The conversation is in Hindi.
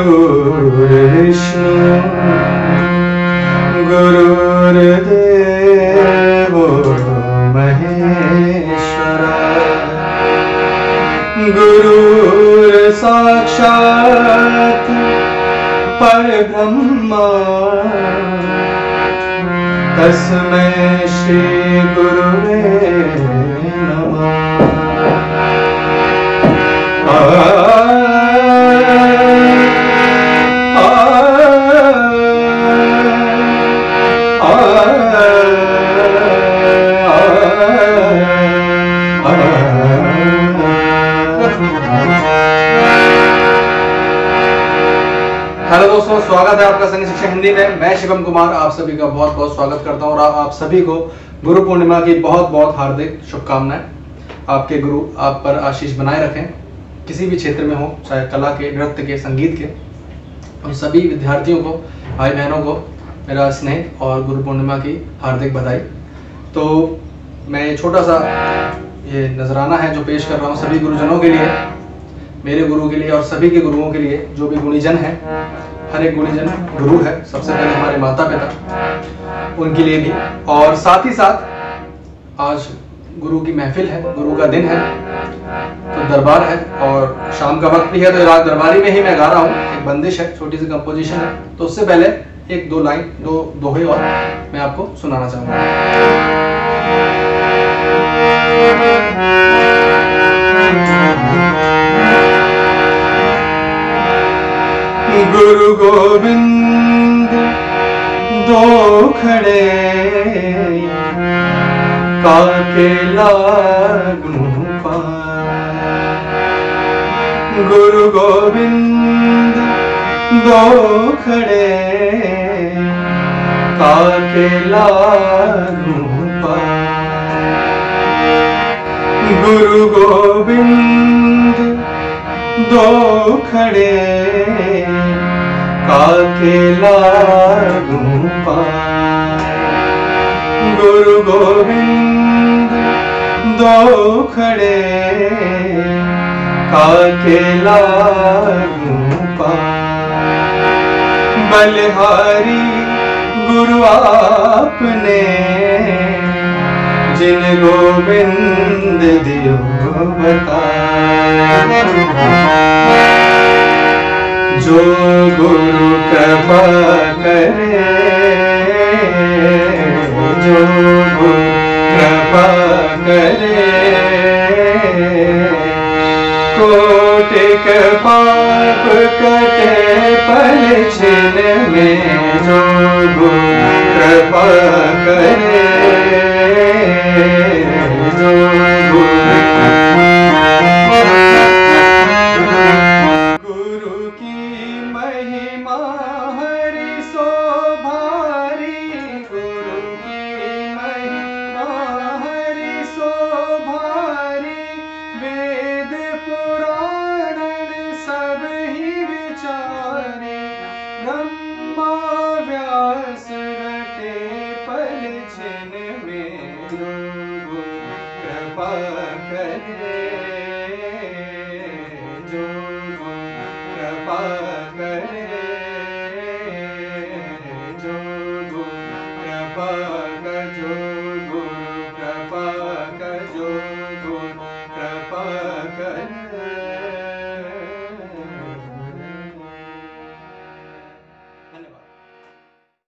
गुरुर्विष्णु गुरुर्देवो महेश्वरा गुरुर्साक्षात् परब्रह्मा तस्मै श्री गुरुवे नमः। हेलो दोस्तों, स्वागत है आपका संगीत शिक्षा हिंदी में। मैं शिवम कुमार आप सभी का बहुत बहुत स्वागत करता हूं और आप सभी को गुरु पूर्णिमा की बहुत बहुत हार्दिक शुभकामनाएं। आपके गुरु आप पर आशीष बनाए रखें, किसी भी क्षेत्र में हो, चाहे कला के, नृत्य के, संगीत के। उन सभी विद्यार्थियों को, भाई बहनों को मेरा स्नेह और गुरु पूर्णिमा की हार्दिक बधाई। तो मैं छोटा सा ये नजराना है जो पेश कर रहा हूँ सभी गुरुजनों के लिए, मेरे गुरु के लिए और सभी के गुरुओं के लिए, जो भी गुणीजन है। हर एक गुणीजन गुरु है, सबसे पहले हमारे माता पिता, उनके लिए भी। और साथ ही साथ आज गुरु की महफिल है, गुरु का दिन है, तो दरबार है और शाम का वक्त भी है, तो राग दरबारी में ही मैं गा रहा हूँ। एक बंदिश है, छोटी सी कंपोजिशन है, तो उससे पहले एक दो लाइन, दो दोहे और मैं आपको सुनाना चाहूँगा। गुरु गोविंद दो खड़े काके लागू पाए। गुरु गोविंद दो खड़े काके लागू पाए। गुरु गोविंद दो खड़े काके लागू पाए। गुरु गोविंद दो खड़े काके लागू पाए। बलिहारी गुरु आपने जिन गोविंद दियो बताए। जो गुरु कृपा करे, जो गुरु कृपा करे, कोटिक पाप कटे पल छिन में। जो गुरु कृपा करे, जो गुरु कृपा